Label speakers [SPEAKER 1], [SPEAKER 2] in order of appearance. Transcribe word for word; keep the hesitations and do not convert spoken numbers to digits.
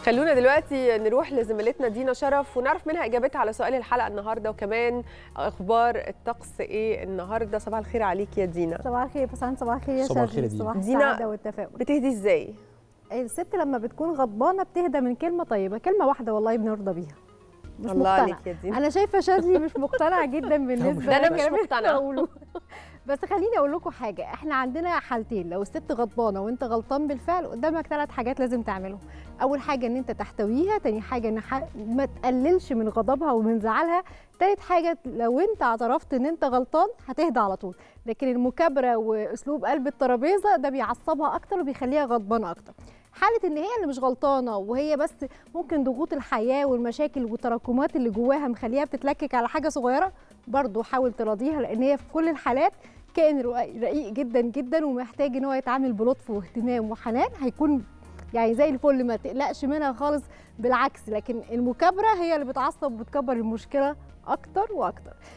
[SPEAKER 1] خلونا دلوقتي نروح لزميلتنا دينا شرف ونعرف منها اجابتها على سؤال الحلقه النهارده، وكمان اخبار الطقس ايه النهارده. صباح الخير عليك يا دينا.
[SPEAKER 2] صباح الخير بسان. صباح الخير يا
[SPEAKER 3] صباح الخير يا
[SPEAKER 2] شادي.
[SPEAKER 3] دينا.
[SPEAKER 2] صباح
[SPEAKER 1] دينا،
[SPEAKER 2] السعاده والتفاؤل.
[SPEAKER 1] بتهدي ازاي؟
[SPEAKER 2] الست لما بتكون غضبانه بتهدى من كلمه طيبه، كلمه واحده والله بنرضى بيها. مش
[SPEAKER 1] الله
[SPEAKER 2] مقتنع.
[SPEAKER 1] عليك يا دينا.
[SPEAKER 2] انا شايفه شاذلي مش مقتنع جدا بالنسبه
[SPEAKER 1] ده انا مش
[SPEAKER 2] للكلام اللي
[SPEAKER 1] مقتنعه.
[SPEAKER 2] بقوله. بس خليني اقول لكم حاجه، احنا عندنا حالتين، لو الست غضبانه وانت غلطان بالفعل قدامك ثلاث حاجات لازم تعملهم. اول حاجه ان انت تحتويها، تاني حاجه ان ح... ما تقللش من غضبها ومن زعلها، تالت حاجه لو انت اعترفت ان انت غلطان هتهدى على طول. لكن المكابره واسلوب قلب الترابيزه ده بيعصبها اكتر وبيخليها غضبانه اكتر. حاله ان هي اللي مش غلطانه وهي بس ممكن ضغوط الحياه والمشاكل والتراكمات اللي جواها مخليها بتتلكك على حاجه صغيره، برضه حاول تراضيها، لان هي في كل الحالات كائن رقيق جدا جدا ومحتاج ان هو يتعامل بلطف واهتمام وحنان، هيكون يعني زي الفل، ما تقلقش منها خالص، بالعكس. لكن المكابره هي اللي بتعصب وبتكبر المشكله اكتر واكتر.